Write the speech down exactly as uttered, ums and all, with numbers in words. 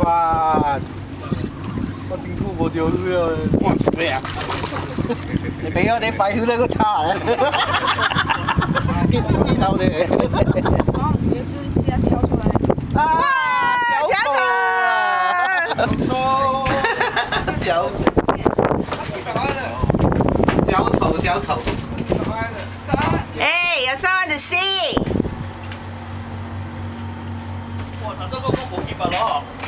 哇！我真久无钓鱼了，哇咩啊！你俾我哋快去那个叉咧，跟住呢头咧。 好，椰子虾挑出来。 啊！小丑，小丑，小丑。 哎，有三的 C。 哇，他这个我冇見過咯。